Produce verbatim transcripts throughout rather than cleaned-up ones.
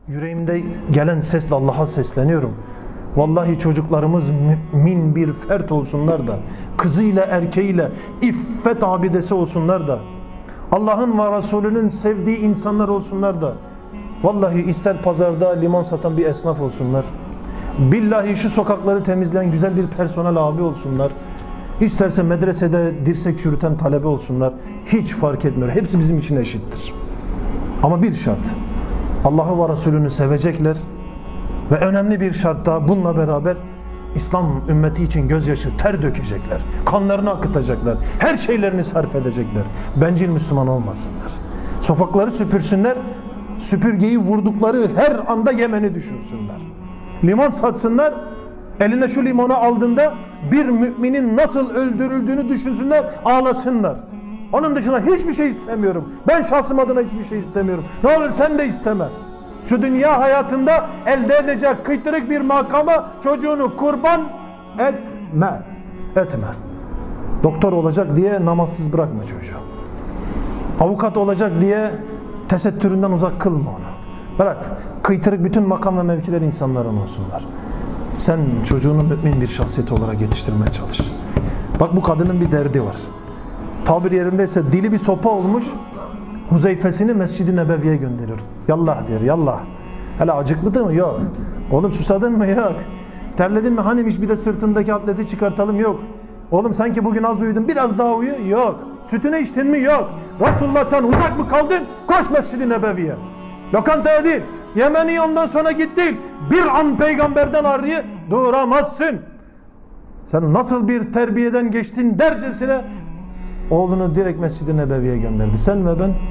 Yüreğimde gelen sesle Allah'a sesleniyorum. Vallahi çocuklarımız mümin bir fert olsunlar da, kızıyla erkeğiyle iffet abidesi olsunlar da, Allah'ın ve Resulünün sevdiği insanlar olsunlar da, vallahi ister pazarda limon satan bir esnaf olsunlar, billahi şu sokakları temizleyen güzel bir personel abi olsunlar, isterse medresede dirsek çürüten talebe olsunlar, hiç fark etmiyor. Hepsi bizim için eşittir. Ama bir şart, Allah'ı ve Resulünü sevecekler ve önemli bir şart daha, bununla beraber İslam ümmeti için gözyaşı, ter dökecekler, kanlarını akıtacaklar, her şeylerini sarf edecekler. Bencil Müslüman olmasınlar. Sokakları süpürsünler, süpürgeyi vurdukları her anda Yemen'i düşünsünler. Limon satsınlar, eline şu limonu aldığında bir müminin nasıl öldürüldüğünü düşünsünler, ağlasınlar. Onun dışında hiçbir şey istemiyorum. Ben şahsım adına hiçbir şey istemiyorum. Ne olur sen de isteme. Şu dünya hayatında elde edecek kıytırık bir makama çocuğunu kurban etme. Etme. Doktor olacak diye namazsız bırakma çocuğu. Avukat olacak diye tesettüründen uzak kılma onu. Bırak. Kıytırık bütün makam ve mevkiler insanların olsunlar. Sen çocuğunu mümin bir şahsiyet olarak yetiştirmeye çalış. Bak, bu kadının bir derdi var. Tabir yerindeyse dili bir sopa olmuş, Huzeyfesini Mescid-i Nebevi'ye gönderiyor. Yallah diyor, yallah. Hele acıklıdı mı? Yok. Oğlum susadın mı? Yok. Terledin mi? Hanimiş bir de sırtındaki atleti çıkartalım? Yok. Oğlum sanki bugün az uyudun, biraz daha uyu? Yok. Sütünü içtin mi? Yok. Resulullah'tan uzak mı kaldın? Koş Mescid-i Nebevi'ye. Lokantaya değil, Yemeni ondan sonra git değil. Bir an peygamberden arıyı duramazsın. Sen nasıl bir terbiyeden geçtin dercesine oğlunu direkt Mescid-i Nebevi'ye gönderdi. Sen ve ben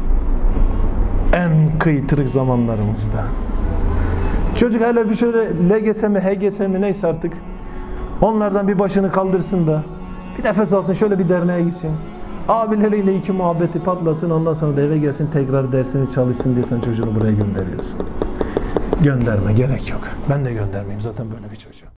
en kıytırık zamanlarımızda. Çocuk hele bir şöyle L G S mi H G S mi neyse artık, onlardan bir başını kaldırsın da bir nefes alsın, şöyle bir derneğe gitsin. Abileriyle iki muhabbeti patlasın, ondan sonra da eve gelsin, tekrar dersini çalışsın diye sen çocuğunu buraya gönderiyorsun. Gönderme, gerek yok. Ben de göndermeyeyim zaten böyle bir çocuğu.